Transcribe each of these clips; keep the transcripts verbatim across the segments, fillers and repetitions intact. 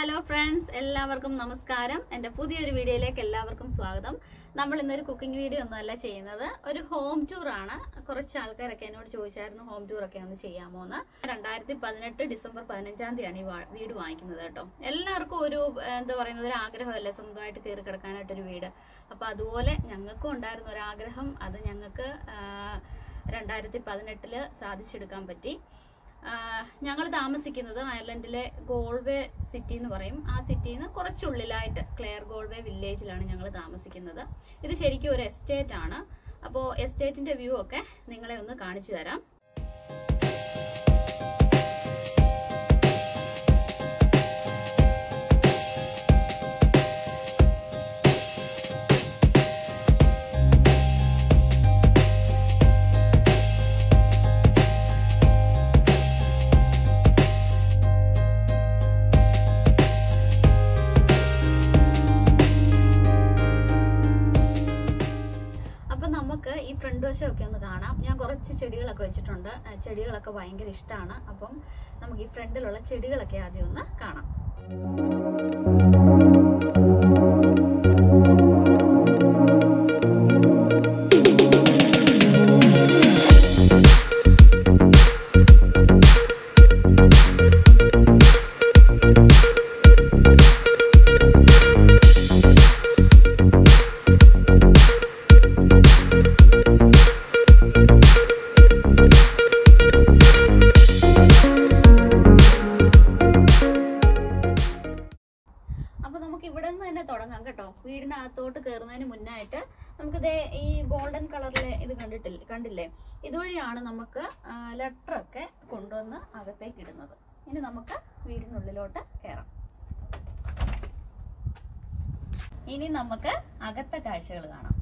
Hello friends, എല്ലാവർക്കും നമസ്കാരം. എൻ്റെ പുതിയൊരു വീഡിയോയിലേക്ക് എല്ലാവർക്കും സ്വാഗതം. നമ്മൾ ഇന്നൊരു കുക്കിംഗ് വീഡിയോ ഒന്നുമല്ല ചെയ്യുന്നത്, ഒരു ഹോം ടൂറാണ്. കുറച്ച് ആൾക്കാരൊക്കെ എന്നോട് ചോദിച്ചായിരുന്നു ഹോം ടൂറൊക്കെ ഒന്ന് ചെയ്യാമോ എന്ന്. രണ്ടായിരത്തി പതിനെട്ട് ഡിസംബർ പതിനഞ്ചാം തീയതിയാണ് ഈ വീട് വാങ്ങിക്കുന്നത് കേട്ടോ. എല്ലാവർക്കും ഒരു എന്താ പറയുന്നത് ഒരു ആഗ്രഹമല്ലേ സ്വന്തമായിട്ട് കയറി കിടക്കാനായിട്ടൊരു വീട്. അപ്പോൾ അതുപോലെ ഞങ്ങൾക്കും ഉണ്ടായിരുന്ന ഒരു ആഗ്രഹം, അത് ഞങ്ങൾക്ക് രണ്ടായിരത്തി പതിനെട്ടില് സാധിച്ചെടുക്കാൻ പറ്റി. ഞങ്ങൾ താമസിക്കുന്നത് അയർലൻഡിലെ ഗോൾവേ സിറ്റി എന്ന് പറയും. ആ സിറ്റിയിൽ നിന്ന് കുറച്ചുള്ളിലായിട്ട് ക്ലെയർ ഗോൾവേ വില്ലേജിലാണ് ഞങ്ങൾ താമസിക്കുന്നത്. ഇത് ശരിക്കും ഒരു എസ്റ്റേറ്റ് ആണ്. അപ്പോൾ എസ്റ്റേറ്റിന്റെ വ്യൂ ഒക്കെ നിങ്ങളെ ഒന്ന് കാണിച്ചു തരാം. നമുക്ക് ഈ ഫ്രണ്ട് വശമൊക്കെ ഒന്ന് കാണാം. ഞാൻ കുറച്ച് ചെടികളൊക്കെ വെച്ചിട്ടുണ്ട്. ചെടികളൊക്കെ ഭയങ്കര ഇഷ്ടമാണ്. അപ്പം നമുക്ക് ഈ ഫ്രണ്ടിലുള്ള ചെടികളൊക്കെ ആദ്യം ഒന്ന് കാണാം. ഇവിടെ നിന്ന് തന്നെ തുടങ്ങാം കേട്ടോ. വീടിനകത്തോട്ട് കയറുന്നതിന് മുന്നായിട്ട് നമുക്കിത് ഈ ഗോൾഡൻ കളറിലെ ഇത് കണ്ടിട്ടില്ല കണ്ടില്ലേ ഇതുവഴിയാണ് നമുക്ക് ലെറ്ററൊക്കെ കൊണ്ടുവന്ന് അകത്തേക്ക് ഇടുന്നത്. ഇനി നമുക്ക് വീടിനുള്ളിലോട്ട് കയറാം. ഇനി നമുക്ക് അകത്തെ കാഴ്ചകൾ കാണാം.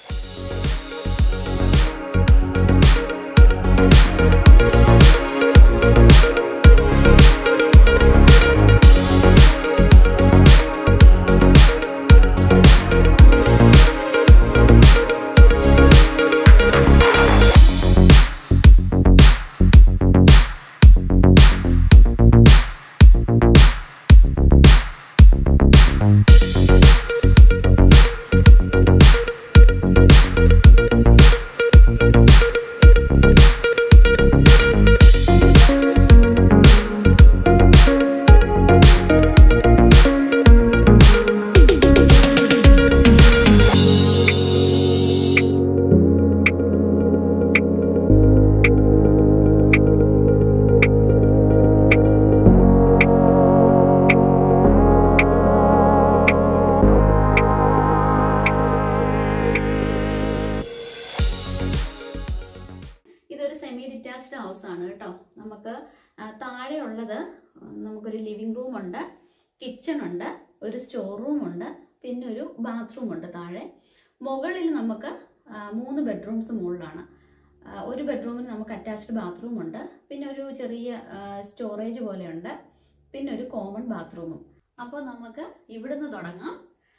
സെമി ഡിറ്റാച്ച്ഡ് ഹൗസ് ആണ് കേട്ടോ. നമുക്ക് താഴെ ഉള്ളത് നമുക്കൊരു ലിവിംഗ് റൂം ഉണ്ട്, കിച്ചൺ ഉണ്ട്, ഒരു സ്റ്റോർ റൂം ഉണ്ട്, പിന്നെ ഒരു ബാത്റൂം ഉണ്ട് താഴെ. മുകളിൽ നമുക്ക് മൂന്ന് ബെഡ്റൂംസ് മുകളിലാണ്. ഒരു ബെഡ്റൂമിന് നമുക്ക് അറ്റാച്ച്ഡ് ബാത്റൂം ഉണ്ട്, പിന്നെ ഒരു ചെറിയ സ്റ്റോറേജ് പോലെയുണ്ട്, പിന്നെ ഒരു കോമൺ ബാത്റൂമും. അപ്പോൾ നമുക്ക് ഇവിടുന്ന് തുടങ്ങാം.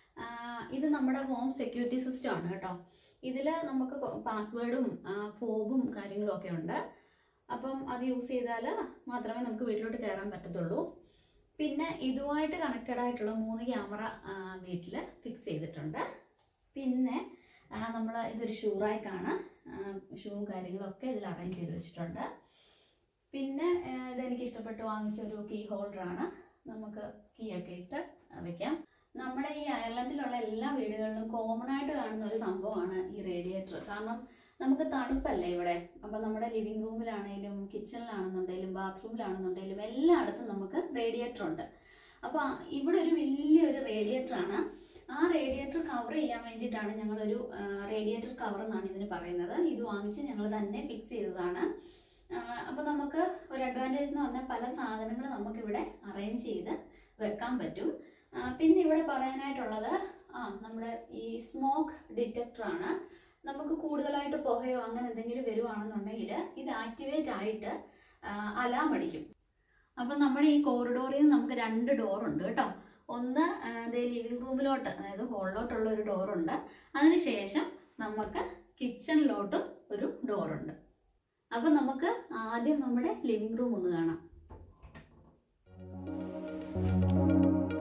ഇത് നമ്മുടെ ഹോം സെക്യൂരിറ്റി സിസ്റ്റം ആണ് കേട്ടോ. ഇതിൽ നമുക്ക് പാസ്വേഡും ഫോബും കാര്യങ്ങളും ഒക്കെ ഉണ്ട്. അപ്പം അത് യൂസ് ചെയ്താൽ മാത്രമേ നമുക്ക് വീട്ടിലോട്ട് കയറാൻ പറ്റത്തുള്ളൂ. പിന്നെ ഇതുമായിട്ട് കണക്റ്റഡ് ആയിട്ടുള്ള മൂന്ന് ക്യാമറ വീട്ടിൽ ഫിക്സ് ചെയ്തിട്ടുണ്ട്. പിന്നെ നമ്മൾ ഇതൊരു ഷൂ റാക്കാണ്. ഷൂവും കാര്യങ്ങളൊക്കെ ഇതിൽ അറേഞ്ച് ചെയ്ത് വെച്ചിട്ടുണ്ട്. പിന്നെ ഇതെനിക്ക് ഇഷ്ടപ്പെട്ട് വാങ്ങിച്ച ഒരു കീ ഹോൾഡറാണ്. നമുക്ക് കീ ഒക്കെ ഇട്ട് വെക്കാം. നമ്മുടെ ഈ അയർലൻഡിലുള്ള എല്ലാ വീടുകളിലും കോമൺ ആയിട്ട് കാണുന്ന ഒരു സംഭവമാണ് ഈ റേഡിയേറ്റർ. കാരണം നമുക്ക് തണുപ്പല്ലേ ഇവിടെ. അപ്പം നമ്മുടെ ലിവിംഗ് റൂമിലാണെങ്കിലും കിച്ചണിലാണെന്നുണ്ടെങ്കിലും ബാത്റൂമിലാണെന്നുണ്ടെങ്കിലും എല്ലായിടത്തും നമുക്ക് റേഡിയേറ്റർ ഉണ്ട്. അപ്പോൾ ഇവിടെ ഒരു വലിയൊരു റേഡിയേറ്റർ ആണ്. ആ റേഡിയേറ്റർ കവർ ചെയ്യാൻ വേണ്ടിയിട്ടാണ് ഞങ്ങളൊരു റേഡിയേറ്റർ കവർ എന്നാണ് ഇതിന് പറയുന്നത്. ഇത് വാങ്ങിച്ച് ഞങ്ങൾ തന്നെ ഫിക്സ് ചെയ്തതാണ്. അപ്പോൾ നമുക്ക് ഒരു അഡ്വാൻറ്റേജ് എന്ന് പറഞ്ഞാൽ പല സാധനങ്ങൾ നമുക്കിവിടെ അറേഞ്ച് ചെയ്ത് വെക്കാൻ പറ്റും. പിന്നെ ഇവിടെ പറയാനായിട്ടുള്ളത് ആ നമ്മുടെ ഈ സ്മോക്ക് ഡിറ്റക്ടർ ആണ്. നമുക്ക് കൂടുതലായിട്ട് പുകയോ അങ്ങനെ എന്തെങ്കിലും വരുവാണെന്നുണ്ടെങ്കിൽ ഇത് ആക്ടിവേറ്റ് ആയിട്ട് അലാം അടിക്കും. അപ്പം നമ്മുടെ ഈ കോറിഡോറിൽ നിന്ന് നമുക്ക് രണ്ട് ഡോറുണ്ട് കേട്ടോ. ഒന്ന് ലിവിംഗ് റൂമിലോട്ട്, അതായത് ഹോളിലോട്ടുള്ള ഒരു ഡോറുണ്ട്. അതിനുശേഷം നമുക്ക് കിച്ചണിലോട്ടും ഒരു ഡോറുണ്ട്. അപ്പം നമുക്ക് ആദ്യം നമ്മുടെ ലിവിംഗ് റൂം ഒന്ന് കാണാം.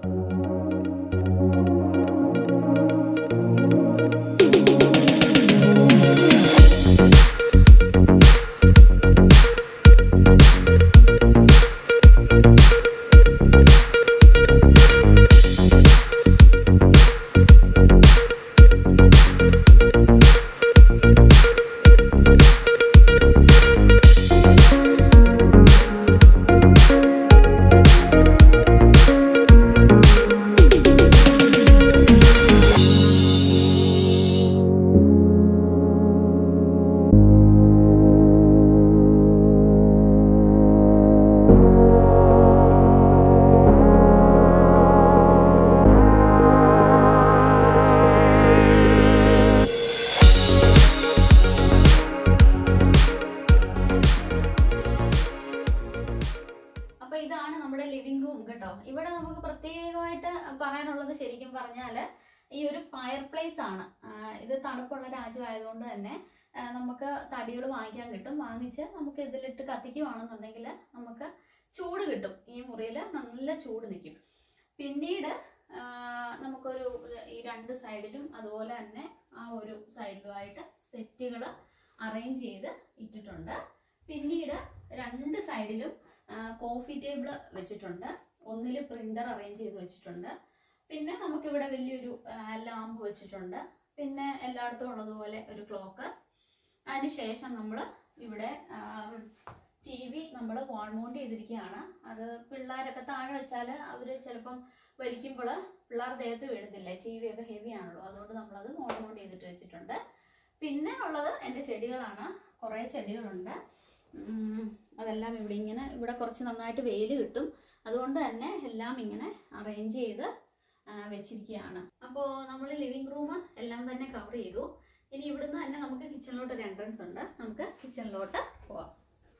പ്രത്യേകമായിട്ട് പറയാനുള്ളത് ശരിക്കും പറഞ്ഞാൽ ഈ ഒരു ഫയർ പ്ലേസ് ആണ്. ഇത് തണുപ്പുള്ള രാജ്യമായതുകൊണ്ട് തന്നെ നമുക്ക് തടികൾ വാങ്ങിക്കാൻ കിട്ടും. വാങ്ങിച്ച് നമുക്ക് ഇതിലിട്ട് കത്തിക്കുവാണെന്നുണ്ടെങ്കിൽ നമുക്ക് ചൂട് കിട്ടും. ഈ മുറിയിൽ നല്ല ചൂട് നിൽക്കും. പിന്നീട് നമുക്കൊരു ഈ രണ്ട് സൈഡിലും അതുപോലെ തന്നെ ആ ഒരു സൈഡിലുമായിട്ട് സെറ്റുകൾ അറേഞ്ച് ചെയ്ത് ഇട്ടിട്ടുണ്ട്. പിന്നീട് രണ്ട് സൈഡിലും കോഫി ടേബിൾ വെച്ചിട്ടുണ്ട്. ഒന്നിൽ പ്രിന്റർ അറേഞ്ച് ചെയ്ത് വെച്ചിട്ടുണ്ട്. പിന്നെ നമുക്കിവിടെ വലിയൊരു ലാമ്പ് വെച്ചിട്ടുണ്ട്. പിന്നെ എല്ലായിടത്തും ഉള്ളതുപോലെ ഒരു ക്ലോക്ക്. അതിനുശേഷം നമ്മൾ ഇവിടെ ടി വി നമ്മൾ വാൾ മൗണ്ട് ചെയ്തിരിക്കുകയാണ്. അത് പിള്ളേരൊക്കെ താഴെ വെച്ചാൽ അവർ ചിലപ്പം വലിക്കുമ്പോൾ പിള്ളേർ ദേഹത്ത് വീഴുന്നില്ലേ, ടി വി ഒക്കെ ഹെവി ആണല്ലോ, അതുകൊണ്ട് നമ്മളത് വാൾ മൗണ്ട് ചെയ്തിട്ട് വെച്ചിട്ടുണ്ട്. പിന്നെ ഉള്ളത് എൻ്റെ ചെടികളാണ്. കുറേ ചെടികളുണ്ട്. അതെല്ലാം ഇവിടെ ഇങ്ങനെ, ഇവിടെ കുറച്ച് നന്നായിട്ട് വെയിൽ കിട്ടും, അതുകൊണ്ട് തന്നെ എല്ലാം ഇങ്ങനെ അറേഞ്ച് ചെയ്ത് വെച്ചിരിക്കുകയാണ്. അപ്പോൾ നമ്മൾ ലിവിങ് റൂം എല്ലാം തന്നെ കവർ ചെയ്തു. ഇനി ഇവിടുന്ന് തന്നെ നമുക്ക് കിച്ചണിലോട്ട് ഒരു എൻട്രൻസ് ഉണ്ട്. നമുക്ക് കിച്ചണിലോട്ട് പോവാം.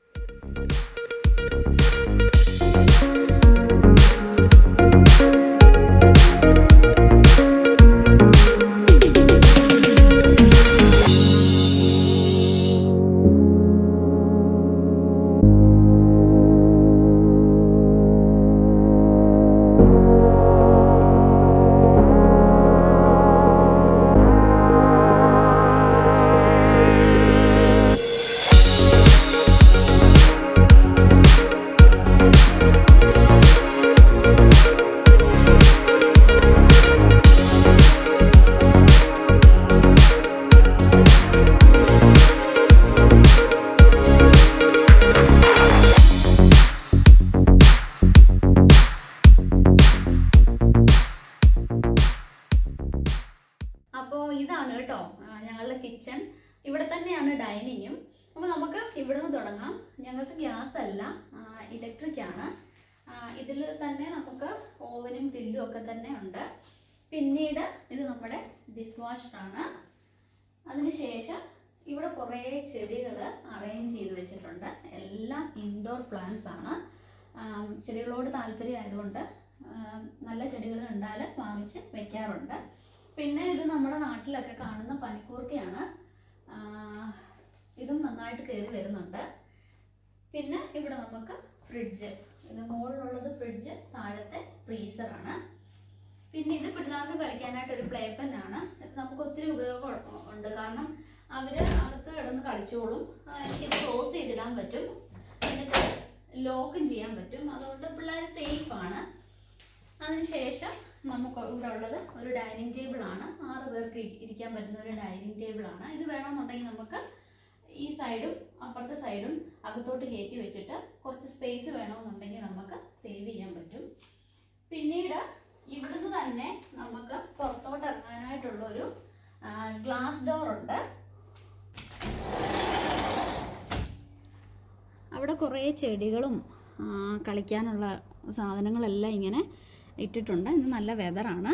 ഇതാണ് കേട്ടോ ഞങ്ങളുടെ കിച്ചൺ. ഇവിടെ തന്നെയാണ് ഡൈനിങ്ങും. അപ്പോൾ നമുക്ക് ഇവിടുന്ന് തുടങ്ങാം. ഞങ്ങൾക്ക് ഗ്യാസ് അല്ല, ഇലക്ട്രിക് ആണ്. ഇതിൽ തന്നെ നമുക്ക് ഓവനും ഗ്രില്ലും ഒക്കെ തന്നെ ഉണ്ട്. പിന്നീട് ഇത് നമ്മുടെ ഡിഷ് വാഷറാണ്. അതിനുശേഷം ഇവിടെ കുറേ ചെടികൾ അറേഞ്ച് ചെയ്ത് വെച്ചിട്ടുണ്ട്. എല്ലാം ഇൻഡോർ പ്ലാന്റ്സ് ആണ്. ചെടികളോട് താല്പര്യം ആയതുകൊണ്ട് നല്ല ചെടികൾ ഉണ്ടാൽ വാങ്ങിച്ച് വെക്കാറുണ്ട്. പിന്നെ ഇത് നമ്മുടെ നാട്ടിലൊക്കെ കാണുന്ന പനിക്കൂർക്കയാണ്. ഇതും നന്നായിട്ട് കയറി വരുന്നുണ്ട്. പിന്നെ ഇവിടെ നമുക്ക് ഫ്രിഡ്ജ്, ഇത് മുകളിലുള്ളത് ഫ്രിഡ്ജ്, താഴത്തെ ഫ്രീസറാണ്. പിന്നെ ഇത് പിള്ളേർക്ക് കളിക്കാനായിട്ട് ഒരു പ്ലേ പെൻ ആണ്. ഇത് നമുക്ക് ഒത്തിരി ഉപയോഗം ഉണ്ട്. കാരണം അവർ അകത്ത് കിടന്ന് കളിച്ചോളും. എനിക്കിത് ക്ലോസ് ചെയ്തിടാൻ പറ്റും, എന്നിട്ട് ലോക്കും ചെയ്യാൻ പറ്റും. അതുകൊണ്ട് പിള്ളേർ സേഫാണ്. അതിനുശേഷം നമുക്ക് ഇവിടെ ഉള്ളത് ഒരു ഡൈനിങ് ടേബിൾ ആണ്. ആറ് പേർക്ക് ഇരിക്കാൻ പറ്റുന്ന ഒരു ഡൈനിങ് ടേബിൾ ആണ്. ഇത് വേണമെന്നുണ്ടെങ്കിൽ നമുക്ക് ഈ സൈഡും അപ്പുറത്തെ സൈഡും അകത്തോട്ട് കയറ്റി വെച്ചിട്ട് കുറച്ച് സ്പേസ് വേണമെന്നുണ്ടെങ്കിൽ നമുക്ക് സേവ് ചെയ്യാൻ പറ്റും. പിന്നീട് ഇവിടുന്ന് തന്നെ നമുക്ക് പുറത്തോട്ട് ഇറങ്ങാനായിട്ടുള്ളൊരു ഗ്ലാസ് ഡോർ ഉണ്ട്. അവിടെ കുറേ ചെടികളും കളിക്കാനുള്ള സാധനങ്ങളെല്ലാം ഇങ്ങനെ ഇട്ടിട്ടുണ്ട്. ഇന്ന് നല്ല വെതറാണ്.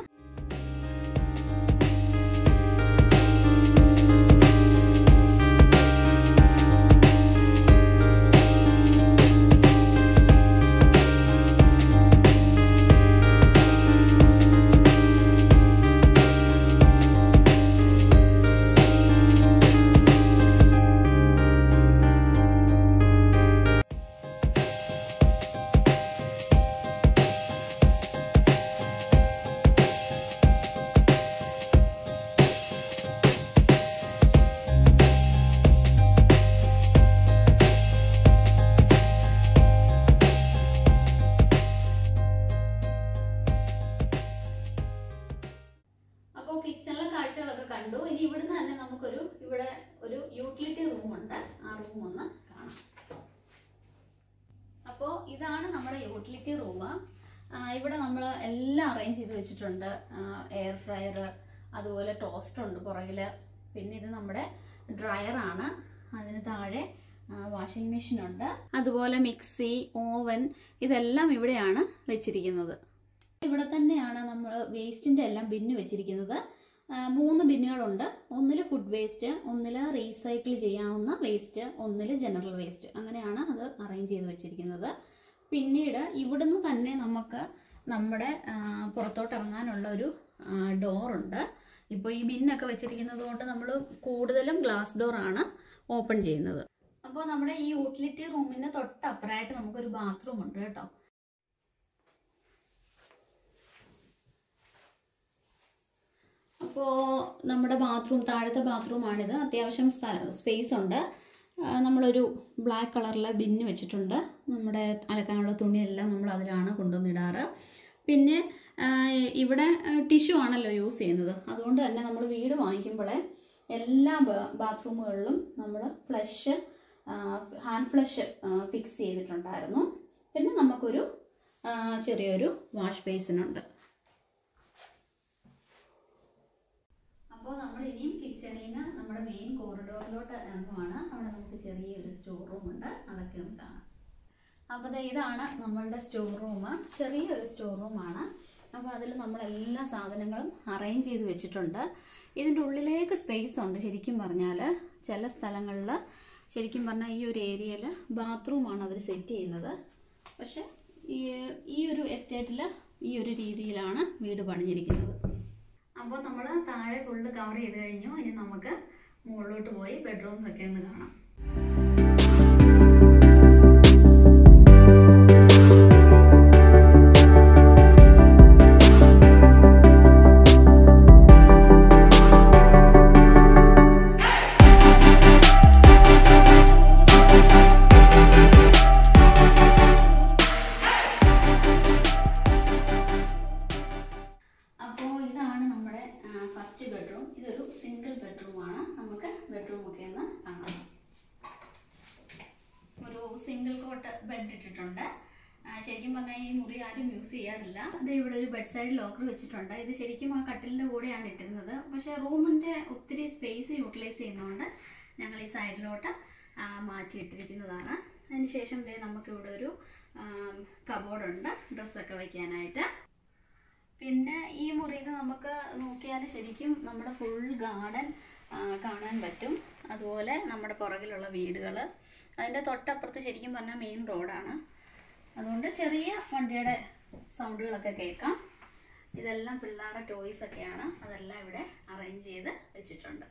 കിച്ചണിലെ കാഴ്ചകളൊക്കെ കണ്ടു. ഇനി ഇവിടുന്ന് തന്നെ നമുക്കൊരു ഇവിടെ ഒരു യൂട്ടിലിറ്റി റൂം ഉണ്ട്. ആ റൂം ഒന്ന് കാണാം. അപ്പോൾ ഇതാണ് നമ്മുടെ യൂട്ടിലിറ്റി റൂം. ഇവിടെ നമ്മൾ എല്ലാം അറേഞ്ച് ചെയ്ത് വെച്ചിട്ടുണ്ട്. എയർ ഫ്രയർ, അതുപോലെ ടോസ്റ്റർ ഉണ്ട് പുറകിൽ. പിന്നെ ഇത് നമ്മുടെ ഡ്രയറാണ്. അതിന് താഴെ വാഷിംഗ് മെഷീൻ ഉണ്ട്. അതുപോലെ മിക്സി, ഓവൻ, ഇതെല്ലാം ഇവിടെയാണ് വെച്ചിരിക്കുന്നത്. ഇവിടെ തന്നെയാണ് നമ്മൾ വേസ്റ്റിൻ്റെ എല്ലാം ബിന്ന് വെച്ചിരിക്കുന്നത്. മൂന്ന് ബിന്നുകളുണ്ട്. ഒന്നിൽ ഫുഡ് വേസ്റ്റ്, ഒന്നിൽ റീസൈക്കിൾ ചെയ്യാവുന്ന വേസ്റ്റ്, ഒന്നിൽ ജനറൽ വേസ്റ്റ്. അങ്ങനെയാണ് അത് അറേഞ്ച് ചെയ്ത് വെച്ചിരിക്കുന്നത്. പിന്നീട് ഇവിടുന്ന് തന്നെ നമുക്ക് നമ്മുടെ പുറത്തോട്ട് ഇറങ്ങാനുള്ള ഒരു ഡോറുണ്ട്. ഇപ്പോൾ ഈ ബിന്നൊക്കെ വെച്ചിരിക്കുന്നത് കൊണ്ട് നമ്മൾ കൂടുതലും ഗ്ലാസ് ഡോറാണ് ഓപ്പൺ ചെയ്യുന്നത്. അപ്പോൾ നമ്മുടെ ഈ യൂട്ടിലിറ്റി റൂമിന് തൊട്ടപ്പുറമായിട്ട് നമുക്കൊരു ബാത്റൂം ഉണ്ട് കേട്ടോ. അപ്പോൾ നമ്മുടെ ബാത്റൂം, താഴത്തെ ബാത്റൂമാണിത്. അത്യാവശ്യം സ്പേസ് ഉണ്ട്. നമ്മളൊരു ബ്ലാക്ക് കളറിലെ ബിന്ന് വെച്ചിട്ടുണ്ട്. നമ്മുടെ അലക്കാനുള്ള തുണിയെല്ലാം നമ്മൾ അതിലാണ് കൊണ്ടുവന്നിടാറ്. പിന്നെ ഇവിടെ ടിഷ്യൂ ആണല്ലോ യൂസ് ചെയ്യുന്നത്. അതുകൊണ്ട് തന്നെ നമ്മൾ വീട് വാങ്ങിക്കുമ്പോഴേ എല്ലാ ബാത്റൂമുകളിലും നമ്മൾ ഫ്ലഷ്, ഹാൻഡ് ഫ്ലഷ് ഫിക്സ് ചെയ്തിട്ടുണ്ടായിരുന്നു. പിന്നെ നമുക്കൊരു ചെറിയൊരു വാഷ് ബേസിനുണ്ട്. അപ്പോൾ നമ്മൾ ഇനിയും കിച്ചണിൽ നിന്ന് നമ്മുടെ മെയിൻ കോറിഡോറിലോട്ട് ഇറങ്ങുവാണ്. അവിടെ നമുക്ക് ചെറിയൊരു സ്റ്റോർ റൂം ഉണ്ട്, അതൊക്കെ ഒന്ന് കാണാം. അപ്പോൾ ഇതാണ് നമ്മളുടെ സ്റ്റോർ റൂം. ചെറിയൊരു സ്റ്റോർ റൂമാണ്. അപ്പോൾ അതിൽ നമ്മളെല്ലാ സാധനങ്ങളും അറേഞ്ച് ചെയ്ത് വെച്ചിട്ടുണ്ട്. ഇതിൻ്റെ ഉള്ളിലേക്ക് സ്പേസ് ഉണ്ട്. ശരിക്കും പറഞ്ഞാൽ ചില സ്ഥലങ്ങളിൽ ശരിക്കും പറഞ്ഞാൽ ഈ ഒരു ഏരിയയിൽ ബാത്റൂമാണ് അവർ സെറ്റ് ചെയ്യുന്നത്. പക്ഷെ ഈ ഈ ഒരു എസ്റ്റേറ്റിൽ ഈ ഒരു രീതിയിലാണ് വീട് പണിഞ്ഞിരിക്കുന്നത്. അപ്പോൾ നമ്മൾ താഴെ ഫുള്ള് കവർ ചെയ്ത് കഴിഞ്ഞു. ഇനി നമുക്ക് മുകളിലോട്ട് പോയി ബെഡ്റൂംസ് ഒക്കെ ഒന്ന് കാണാം. ഇതൊരു സിംഗിൾ ബെഡ്റൂമാണ്. നമുക്ക് ബെഡ്റൂം ഒക്കെ ഒന്ന് കാണാം. ഒരു സിംഗിൾ കോട്ട് ബെഡ് ഇട്ടിട്ടുണ്ട്. ശരിക്കും പറഞ്ഞാൽ ഈ മുറി ആരും യൂസ് ചെയ്യാറില്ല. ഇത് ഇവിടെ ഒരു ബെഡ് സൈഡ് ലോക്കർ വെച്ചിട്ടുണ്ട്. ഇത് ശരിക്കും ആ കട്ടിലിൻ്റെ കൂടെയാണ് ഇട്ടിരുന്നത്. പക്ഷേ റൂമിൻ്റെ ഒത്തിരി സ്പേസ് യൂട്ടിലൈസ് ചെയ്യുന്നതുകൊണ്ട് ഞങ്ങൾ ഈ സൈഡിലോട്ട് മാറ്റിയിട്ടിരിക്കുന്നതാണ്. അതിനുശേഷം ദേ നമുക്കിവിടെ ഒരു കബോർഡുണ്ട് ഡ്രസ്സൊക്കെ വയ്ക്കാനായിട്ട്. പിന്നെ ഈ മുറിയിൽ നമുക്ക് നോക്കിയാൽ ശരിക്കും നമ്മുടെ ഫുൾ ഗാർഡൻ കാണാൻ പറ്റും. അതുപോലെ നമ്മുടെ പുറകിലുള്ള വീടുകൾ, അതിൻ്റെ തൊട്ടപ്പുറത്ത് ശരിക്കും പറഞ്ഞാൽ മെയിൻ റോഡാണ്. അതുകൊണ്ട് ചെറിയ വണ്ടിയുടെ സൗണ്ടുകളൊക്കെ കേൾക്കാം. ഇതെല്ലാം പിള്ളേരുടെ ടോയ്സ് ഒക്കെയാണ്. അതെല്ലാം ഇവിടെ അറേഞ്ച് ചെയ്ത് വെച്ചിട്ടുണ്ട്.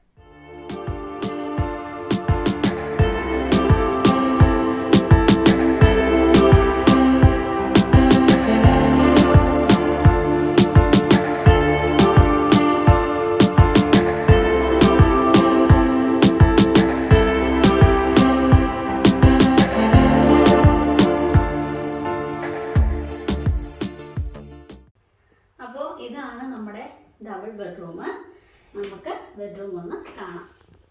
ഇതാണ് നമ്മുടെ ഡബിൾ ബെഡ്റൂം. നമുക്ക് ബെഡ്റൂം ഒന്ന് കാണാം.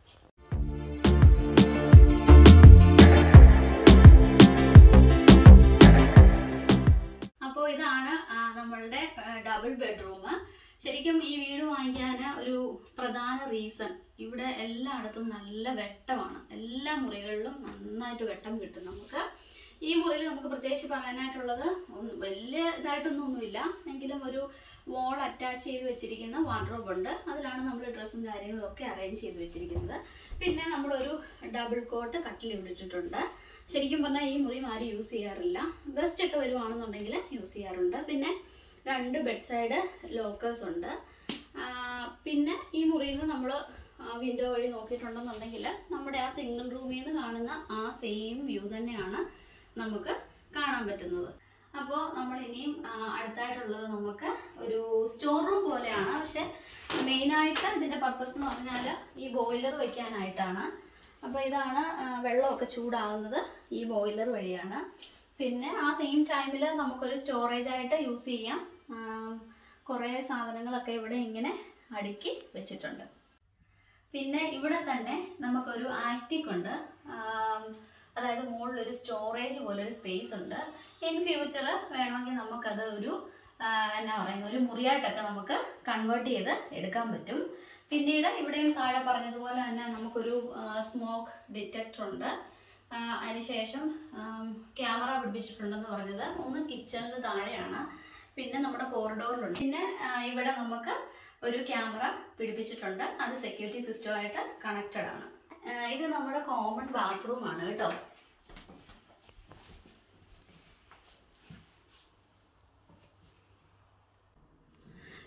അപ്പോൾ ഇതാണ് നമ്മളുടെ ഡബിൾ ബെഡ്റൂം. ശരിക്കും ഈ വീട് വാങ്ങിക്കാൻ ഒരു പ്രധാന റീസൺ, ഇവിടെ എല്ലായിടത്തും നല്ല വെട്ടമാണ്. എല്ലാ മുറികളിലും നന്നായിട്ട് വെട്ടം കിട്ടും നമുക്ക്. ഈ മുറിയിൽ നമുക്ക് പ്രത്യേകിച്ച് പറയാനായിട്ടുള്ളത് വലിയ ഇതായിട്ടൊന്നും ഒന്നുമില്ല. എങ്കിലും ഒരു വാൾ അറ്റാച്ച് ചെയ്ത് വെച്ചിരിക്കുന്ന വാർഡ്രോബ് ഉണ്ട്. അതിലാണ് നമ്മൾ ഡ്രസ്സും കാര്യങ്ങളും ഒക്കെ അറേഞ്ച് ചെയ്ത് വെച്ചിരിക്കുന്നത്. പിന്നെ നമ്മളൊരു ഡബിൾ കോട്ട് കട്ടിൽ ഇട്ടിട്ടുണ്ട്. ശരിക്കും പറഞ്ഞാൽ ഈ മുറി ആരും യൂസ് ചെയ്യാറില്ല. ഗസ്റ്റ് ഒക്കെ വരുവാണെന്നുണ്ടെങ്കിൽ യൂസ് ചെയ്യാറുണ്ട്. പിന്നെ രണ്ട് ബെഡ് സൈഡ് ലോക്കേഴ്സ് ഉണ്ട്. പിന്നെ ഈ മുറിയിൽ നിന്ന് നമ്മൾ വിൻഡോ വഴി നോക്കിയിട്ടുണ്ടെന്നുണ്ടെങ്കിൽ നമ്മുടെ ആ സിംഗിൾ റൂമിൽ നിന്ന് കാണുന്ന ആ സെയിം വ്യൂ തന്നെയാണ് നമുക്ക് കാണാൻ പറ്റുന്നത്. അപ്പോൾ നമ്മൾ ഇനിയും അടുത്തായിട്ടുള്ളത് നമുക്ക് ഒരു സ്റ്റോർ റൂം പോലെയാണ്. പക്ഷെ മെയിനായിട്ട് ഇതിൻ്റെ പർപ്പസ് എന്ന് പറഞ്ഞാൽ ഈ ബോയിലർ വയ്ക്കാനായിട്ടാണ്. അപ്പോൾ ഇതാണ് വെള്ളമൊക്കെ ചൂടാകുന്നത് ഈ ബോയിലർ വഴിയാണ്. പിന്നെ ആ സെയിം ടൈമിൽ നമുക്കൊരു സ്റ്റോറേജ് ആയിട്ട് യൂസ് ചെയ്യാം. കുറേ സാധനങ്ങളൊക്കെ ഇവിടെ ഇങ്ങനെ അടുക്കി വെച്ചിട്ടുണ്ട്. പിന്നെ ഇവിടെ തന്നെ നമുക്കൊരു ആക്റ്റിക് ഉണ്ട്. അതായത് മുകളിലൊരു സ്റ്റോറേജ് പോലൊരു സ്പേസ് ഉണ്ട്. ഇൻ ഫ്യൂച്ചർ വേണമെങ്കിൽ നമുക്കത് ഒരു എന്നാ പറയുന്നത് ഒരു മുറിയായിട്ടൊക്കെ നമുക്ക് കൺവേർട്ട് ചെയ്ത് എടുക്കാൻ പറ്റും. പിന്നീട് ഇവിടെയും താഴെ പറഞ്ഞതുപോലെ തന്നെ നമുക്കൊരു സ്മോക്ക് ഡിറ്റക്ടർ ഉണ്ട്. അതിനുശേഷം ക്യാമറ പിടിപ്പിച്ചിട്ടുണ്ടെന്ന് പറഞ്ഞത് ഒന്ന് കിച്ചണിൽ താഴെയാണ്. പിന്നെ നമ്മുടെ കോറിഡോറിലുണ്ട്. പിന്നെ ഇവിടെ നമുക്ക് ഒരു ക്യാമറ പിടിപ്പിച്ചിട്ടുണ്ട്. അത് സെക്യൂരിറ്റി സിസ്റ്റമായിട്ട് കണക്റ്റഡ് ആണ്. ഇത് നമ്മുടെ കോമൺ ബാത്റൂം ആണ് കേട്ടോ.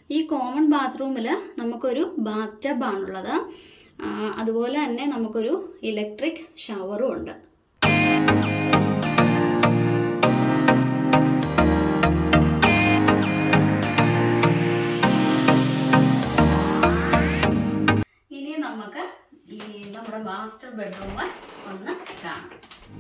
ഈ കോമൺ ബാത്റൂമിൽ നമുക്കൊരു ബാത്ത് ടബ് ആണുള്ളത്. അതുപോലെ തന്നെ നമുക്കൊരു ഇലക്ട്രിക് ഷവറും ഉണ്ട്. ഇനി നമുക്ക് ഈ നമ്മുടെ മാസ്റ്റർ ബെഡ്റൂം ഒന്ന് കാണാം.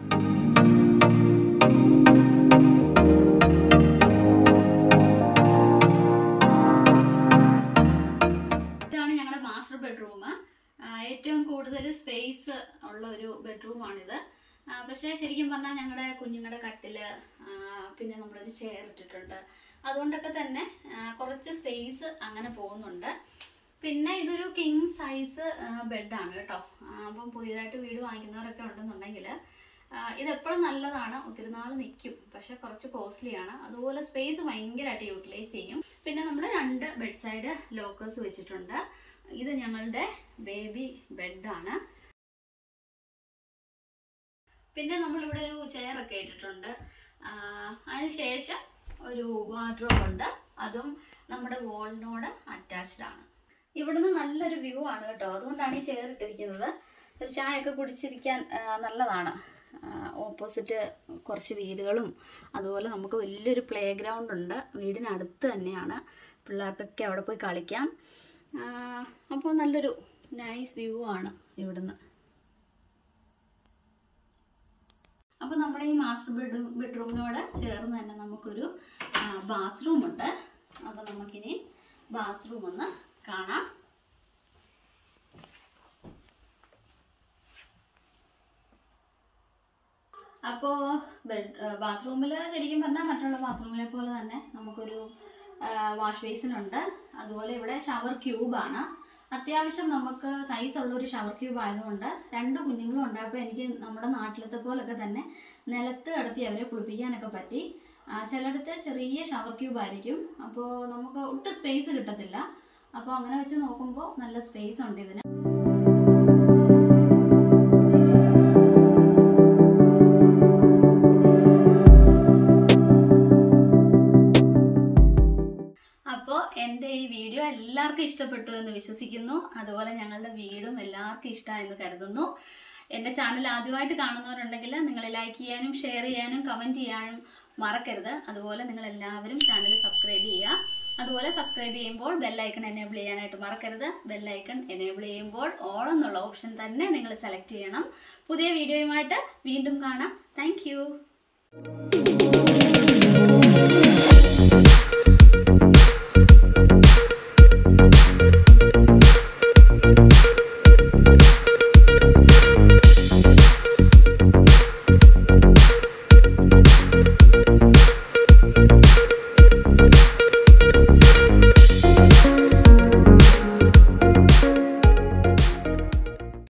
ബെഡ്റൂം ഏറ്റവും കൂടുതൽ സ്പേസ് ഉള്ള ഒരു ബെഡ്റൂമാണിത്. പക്ഷേ ശരിക്കും പറഞ്ഞാൽ ഞങ്ങളുടെ കുഞ്ഞുങ്ങളുടെ കട്ടില്, പിന്നെ നമ്മളൊരു ചെയർ ഇട്ടിട്ടുണ്ട്. അതുകൊണ്ടൊക്കെ തന്നെ കുറച്ച് സ്പേസ് അങ്ങനെ പോകുന്നുണ്ട്. പിന്നെ ഇതൊരു കിങ് സൈസ് ബെഡാണ് കേട്ടോ. അപ്പം പുതിയതായിട്ട് വീട് വാങ്ങിക്കുന്നവരൊക്കെ ഉണ്ടെന്നുണ്ടെങ്കിൽ ഇതെപ്പോഴും നല്ലതാണ്, ഒത്തിരി നാൾ നിൽക്കും. പക്ഷെ കുറച്ച് കോസ്റ്റ്ലിയാണ്. അതുപോലെ സ്പേസ് ഭയങ്കരമായിട്ട് യൂട്ടിലൈസ് ചെയ്യും. പിന്നെ നമ്മൾ രണ്ട് ബെഡ് സൈഡ് ലോക്കേഴ്സ് വെച്ചിട്ടുണ്ട്. ഇത് ഞങ്ങളുടെ ബേബി ബെഡാണ്. പിന്നെ നമ്മളിവിടെ ഒരു ചെയറൊക്കെ ഇട്ടിട്ടുണ്ട്. അതിനുശേഷം ഒരു വാർഡ്രോബ് ഉണ്ട്. അതും നമ്മുടെ വോളിനോട് അറ്റാച്ച്ഡ് ആണ്. ഇവിടുന്ന് നല്ലൊരു വ്യൂ ആണ് കേട്ടോ. അതുകൊണ്ടാണ് ഈ ചെയർ ഇട്ടിരിക്കുന്നത്. ഒരു ചായയൊക്കെ കുടിച്ചിരിക്കാൻ നല്ലതാണ്. ഓപ്പോസിറ്റ് കുറച്ച് വീടുകളും അതുപോലെ നമുക്ക് വലിയൊരു പ്ലേ ഗ്രൗണ്ട് ഉണ്ട്. വീടിനടുത്ത് തന്നെയാണ്. പിള്ളേർക്കൊക്കെ അവിടെ പോയി കളിക്കാം. അപ്പോൾ നല്ലൊരു നൈസ് വ്യൂ ആണ് ഇവിടുന്ന്. അപ്പോൾ നമ്മുടെ ഈ മാസ്റ്റർ ബെഡ് ബെഡ്റൂമിനോട് ചേർന്ന് തന്നെ നമുക്കൊരു ബാത്റൂം ഉണ്ട്. അപ്പോൾ നമുക്കിനി ബാത്റൂം ഒന്ന് കാണാം. അപ്പോൾ ബെഡ് ബാത്റൂമിൽ ശരിക്കും പറഞ്ഞാൽ മറ്റുള്ള ബാത്റൂമിലെ പോലെ തന്നെ നമുക്കൊരു വാഷ് ബേസിൻ ഉണ്ട്. അതുപോലെ ഇവിടെ ഷവർ ക്യൂബാണ്. അത്യാവശ്യം നമുക്ക് സൈസ് ഉള്ളൊരു ഷവർ ക്യൂബ് ആയതുകൊണ്ട് രണ്ട് കുഞ്ഞുങ്ങളും ഉണ്ടായപ്പോൾ എനിക്ക് നമ്മുടെ നാട്ടിലത്തെ പോലൊക്കെ തന്നെ നിലത്ത് കിടത്തി അവരെ കുളിപ്പിക്കാനൊക്കെ പറ്റി. ചിലയിടത്ത് ചെറിയ ഷവർ ക്യൂബ് ആയിരിക്കും. അപ്പോൾ നമുക്ക് ഒട്ടും സ്പേസ് കിട്ടത്തില്ല. അപ്പോൾ അങ്ങനെ വെച്ച് നോക്കുമ്പോൾ നല്ല സ്പേസ് ഉണ്ട് ഇതിന്. എൻ്റെ ഈ വീഡിയോ എല്ലാവർക്കും ഇഷ്ടപ്പെട്ടു എന്ന് വിശ്വസിക്കുന്നു. അതുപോലെ ഞങ്ങളുടെ വീടും എല്ലാവർക്കും ഇഷ്ടമായെന്ന് കരുതുന്നു. എൻ്റെ ചാനൽ ആദ്യമായിട്ട് കാണുന്നവരുണ്ടെങ്കിൽ നിങ്ങൾ ലൈക്ക് ചെയ്യാനും ഷെയർ ചെയ്യാനും കമൻറ്റ് ചെയ്യാനും മറക്കരുത്. അതുപോലെ നിങ്ങൾ എല്ലാവരും ചാനൽ സബ്സ്ക്രൈബ് ചെയ്യുക. അതുപോലെ സബ്സ്ക്രൈബ് ചെയ്യുമ്പോൾ ബെല്ലൈക്കൺ എനേബിൾ ചെയ്യാനായിട്ട് മറക്കരുത്. ബെല്ലൈക്കൺ എനേബിൾ ചെയ്യുമ്പോൾ ഓൾ എന്നുള്ള ഓപ്ഷൻ തന്നെ നിങ്ങൾ സെലക്ട് ചെയ്യണം. പുതിയ വീഡിയോയുമായിട്ട് വീണ്ടും കാണാം. താങ്ക്